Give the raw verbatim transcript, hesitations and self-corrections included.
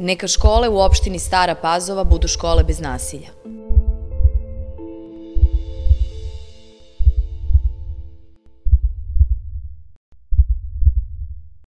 Neka škole u opštini Stara Pazova budu škole bez nasilja.